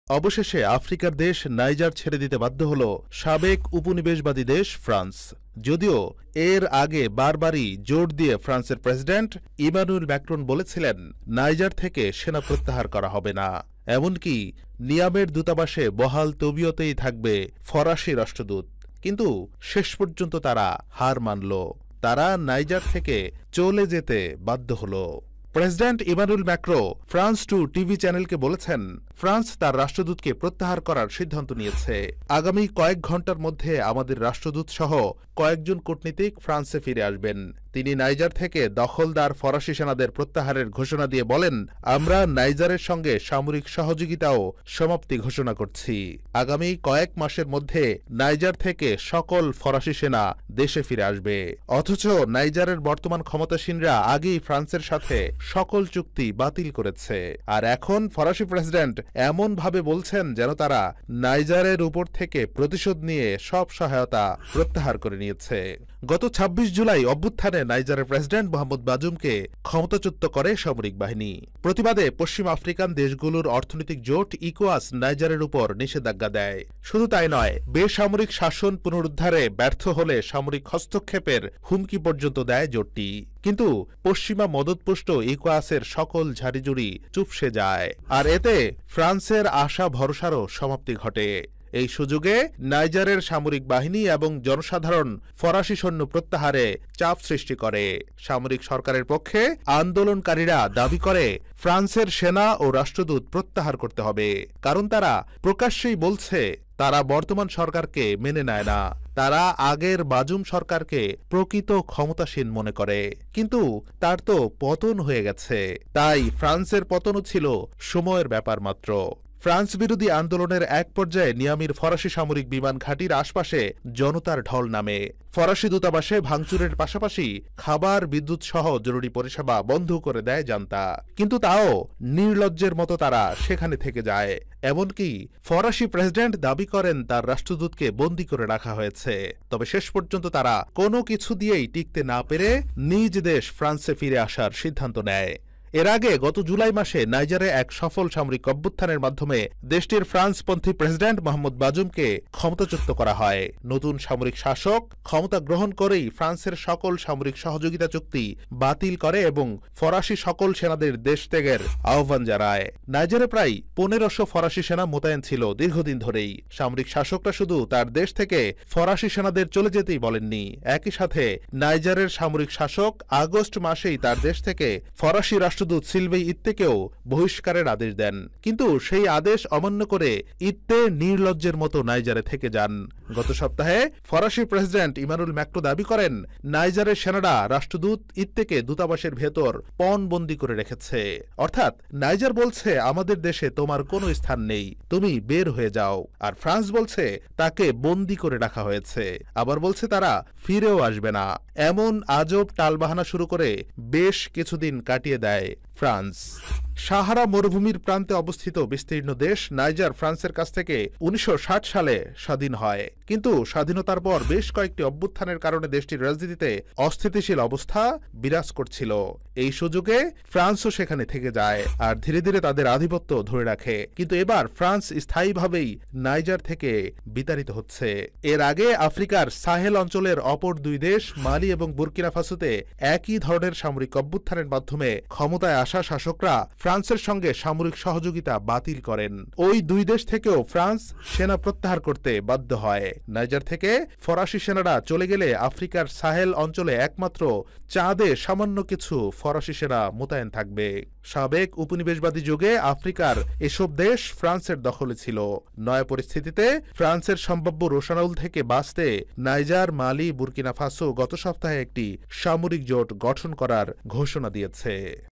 অবশেষে আফ্রিকার দেশ নাইজার ছেড়ে দিতে বাধ্য হল সাবেক উপনিবেশবাদী দেশ ফ্রান্স। যদিও এর আগে বারবারই জোর দিয়ে ফ্রান্সের প্রেসিডেন্ট ইমানুয়েল ম্যাক্রন বলেছিলেন নাইজার থেকে সেনা প্রত্যাহার করা হবে না। এমনকি নিয়ামের দূতাবাসে বহাল তবিয়তেই থাকবে ফরাসি রাষ্ট্রদূত। কিন্তু শেষ পর্যন্ত তারা হার মানল, তারা নাইজার থেকে চলে যেতে বাধ্য হল। President Emmanuel Macron France 2 TV চ্যানেলকে বলেছেন, ফ্রান্স তার রাষ্ট্রদূতকে প্রত্যাহার করার সিদ্ধান্ত নিয়েছে। আগামী কয়েক ঘন্টার মধ্যে আমাদের রাষ্ট্রদূত সহ কয়েকজন কূটনীতিক ফ্রান্সে ফিরে আসবেন। তিনি নাইজার থেকে দখলদার ফরাসি সেনাদের প্রত্যাহারের ঘোষণা দিয়ে বলেন, আমরা নাইজারের সঙ্গে সামরিক সহযোগিতাও সমাপ্তি ঘোষণা করছি। আগামী কয়েক মাসের মধ্যে নাইজার থেকে সকল ফরাসি সেনা দেশে ফিরে আসবে। অথচ নাইজারের বর্তমান ক্ষমতাসীনরা আগেই ফ্রান্সের সাথে সকল চুক্তি বাতিল করেছে। আর এখন ফরাসি প্রেসিডেন্ট এমনভাবে বলছেন যেন তারা নাইজারের উপর থেকে প্রতিশোধ নিয়ে সব সহায়তা প্রত্যাহার করে নিয়েছে। গত ২৬ জুলাই অভ্যুত্থানে নাইজারের প্রেসিডেন্ট মোহাম্মদ বাজুমকে ক্ষমতাচ্যুত করে সামরিক বাহিনী। প্রতিবাদে পশ্চিম আফ্রিকান দেশগুলোর অর্থনৈতিক জোট ইকোয়াস নাইজারের উপর নিষেধাজ্ঞা দেয়। শুধু তাই নয়, বেসামরিক শাসন পুনরুদ্ধারে ব্যর্থ হলে সামরিক হস্তক্ষেপের হুমকি পর্যন্ত দেয় জোটটি। কিন্তু পশ্চিমা মদতপুষ্ট ইকোয়াসের সকল ঝাড়িঝুড়ি চুপসে যায়, আর এতে ফ্রান্সের আশা ভরসারও সমাপ্তি ঘটে। এই সুযোগে নাইজারের সামরিক বাহিনী এবং জনসাধারণ ফরাসি সৈন্য প্রত্যাহারে চাপ সৃষ্টি করে। সামরিক সরকারের পক্ষে আন্দোলনকারীরা দাবি করে ফ্রান্সের সেনা ও রাষ্ট্রদূত প্রত্যাহার করতে হবে, কারণ তারা প্রকাশ্যেই বলছে তারা বর্তমান সরকারকে মেনে নেয় না। তারা আগের বাজুম সরকারকে প্রকৃত ক্ষমতাসীন মনে করে, কিন্তু তার তো পতন হয়ে গেছে। তাই ফ্রান্সের পতনও ছিল সময়ের ব্যাপার মাত্র। ফ্রান্স বিরোধী আন্দোলনের এক পর্যায়ে নিয়ামির ফরাসি সামরিক বিমান ঘাঁটির আশপাশে জনতার ঢল নামে। ফরাসি দূতাবাসে ভাঙচুরের পাশাপাশি খাবার, বিদ্যুৎ সহ জরুরি পরিষেবা বন্ধ করে দেয় জান্তা। কিন্তু তাও নির্লজ্জের মতো তারা সেখানে থেকে যায়। এমনকি ফরাসি প্রেসিডেন্ট দাবি করেন তার রাষ্ট্রদূতকে বন্দী করে রাখা হয়েছে। তবে শেষ পর্যন্ত তারা কোনো কিছু দিয়েই টিকতে না পেরে নিজ দেশ ফ্রান্সে ফিরে আসার সিদ্ধান্ত নেয়। এর আগে গত জুলাই মাসে নাইজারে এক সফল সামরিক অভ্যুত্থানের মাধ্যমে দেশটির ফ্রান্সপন্থী প্রেসিডেন্ট মোহাম্মদ বাজুমকে ক্ষমতাচ্যুত করা হয়। নতুন সামরিক শাসক ক্ষমতা গ্রহণ করেই ফ্রান্সের সকল সামরিক সহযোগিতা চুক্তি বাতিল করে এবং ফরাসি সকল সেনাদের দেশ ত্যাগের আহ্বান জানায়। নাইজারে প্রায় ১৫০০ ফরাসি সেনা মোতায়েন ছিল দীর্ঘদিন ধরেই। সামরিক শাসকরা শুধু তার দেশ থেকে ফরাসি সেনাদের চলে যেতেই বলেননি, একই সাথে নাইজারের সামরিক শাসক আগস্ট মাসেই তার দেশ থেকে ফরাসি রাষ্ট্রদূত সিলভেই ইত্তেকেও বহিষ্কারের আদেশ দেন। কিন্তু সেই আদেশ অমান্য করে ইত্তে নির্লজ্জের মতো নাইজারে থেকে যান। গত সপ্তাহে ফরাসি প্রেসিডেন্ট ইমানুয়েল ম্যাক্রো দাবি করেন নাইজারের সেনারা রাষ্ট্রদূত ইত্তেকে দূতাবাসের ভেতর পণবন্দি করে রেখেছে। অর্থাৎ নাইজার বলছে আমাদের দেশে তোমার কোনো স্থান নেই, তুমি বের হয়ে যাও। আর ফ্রান্স বলছে তাকে বন্দি করে রাখা হয়েছে, আবার বলছে তারা ফিরেও আসবে না। এমন আজব টালবাহানা শুরু করে বেশ কিছুদিন কাটিয়ে দেয় ফ্রান্স। সাহারা মরুভূমির প্রান্তে অবস্থিত বিস্তীর্ণ দেশ নাইজার ফ্রান্সের কাছ থেকে ১৯৬০ সালে স্বাধীন হয়। কিন্তু স্বাধীনতার পর বেশ কয়েকটি অভ্যুত্থানের কারণে দেশটির রাজনীতিতে অস্থিতিশীল অবস্থা বিরাজ করছিল। এই সুযোগে ফ্রান্সও সেখানে থেকে যায় আর ধীরে ধীরে তাদের আধিপত্য ধরে রাখে। কিন্তু এবার ফ্রান্স স্থায়ীভাবেই নাইজার থেকে বিতাড়িত হচ্ছে। এর আগে আফ্রিকার সাহেল অঞ্চলের অপর দুই দেশ মালি এবং বুর্কিনা ফাসোতে একই ধরনের সামরিক অভ্যুত্থানের মাধ্যমে ক্ষমতায় আসা শাসকরা ফ্রান্সের সঙ্গে সামরিক সহযোগিতা বাতিল করেন। ওই দুই দেশ থেকেও ফ্রান্স সেনা প্রত্যাহার করতে বাধ্য হয়। নাইজার থেকে ফরাসি সেনারা চলে গেলে আফ্রিকার সাহেল অঞ্চলে একমাত্র চাঁদে সামান্য কিছু ফরাসি সেনা মোতায়েন থাকবে। সাবেক উপনিবেশবাদী যুগে আফ্রিকার এসব দেশ ফ্রান্সের দখলে ছিল। নয়া পরিস্থিতিতে ফ্রান্সের সম্ভাব্য রোষানল থেকে বাঁচতে নাইজার, মালি, বুর্কিনা ফাসো গত সপ্তাহে একটি সামরিক জোট গঠন করার ঘোষণা দিয়েছে।